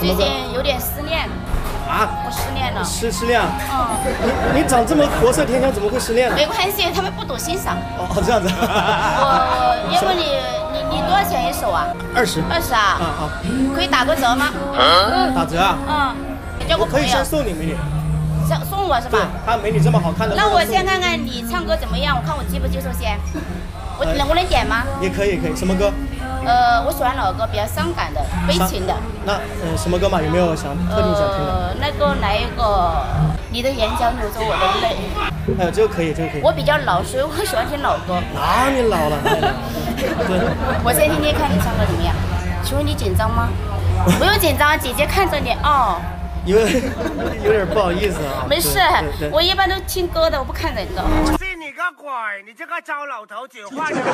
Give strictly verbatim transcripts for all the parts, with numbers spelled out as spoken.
最近有点失恋。啊？我失恋了。 失失恋？ 嗯。 你你长这么国色天香，怎么会失恋呢？ 没关系，他们不懂欣赏。 哦，这样子。 我要不你你你多少钱一首啊？ 二十。 二十啊？ 啊好。 可以打个折吗？ 打折啊？ 嗯。叫我可以先送你美女。 送送我是吧？ 看美女这么好看的。 那我先看看你唱歌怎么样，我看我接不接受先。我能我能点吗？ 也可以可以，什么歌？ 呃，我喜欢老歌，比较伤感的、悲情的。 那呃什么歌嘛？有没有想特定想听的？ 呃，那个来一个，你的眼角流着我的泪。 哎呦，这个可以，这个可以。 我比较老，所以我喜欢听老歌。 哪你老了？对。 我先听听看你唱歌怎么样。请问你紧张吗？不用紧张，姐姐看着你哦。 有有点不好意思啊。 没事，我一般都听歌的，我不看人的。 信你个鬼！你这个糟老头子，换人。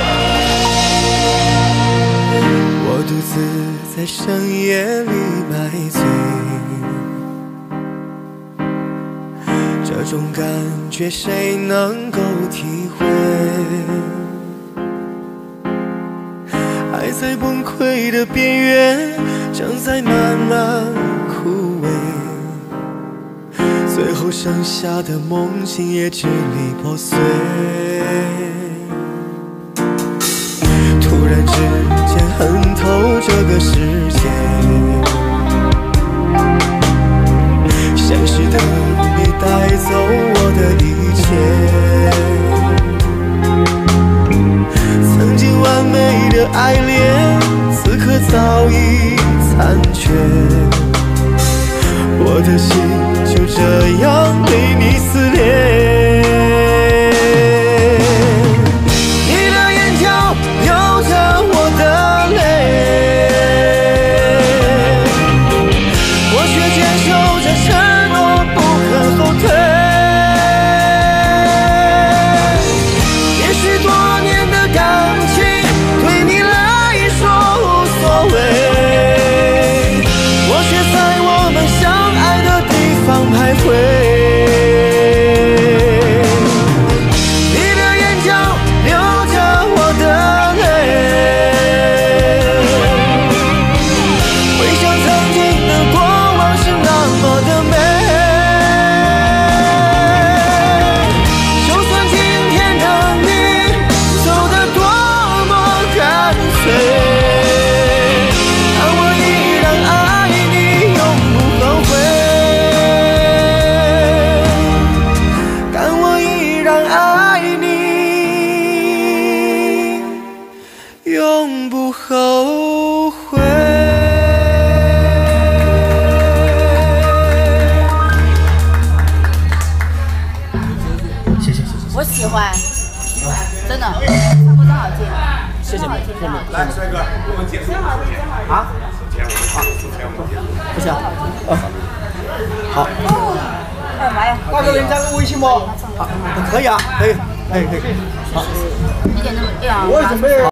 我独自在深夜里买醉，这种感觉谁能够体会？爱在崩溃的边缘，正在慢慢枯萎，最后剩下的梦境也支离破碎。突然之间恨透这个世界，现实的你带走我的一切，曾经完美的爱恋，此刻早已残缺，我的心就这样被你撕裂。永不后悔。 谢谢谢谢。 我喜欢，真的，唱歌真好听。 谢谢你，谢谢你。 来，帅哥，我们结束。 真好听，真好听。 啊？不行。好。 哎妈呀！ 大哥，能加个微信不？好，可以啊，可以，可以可以。好。 一点都没，哎呀。 我准备。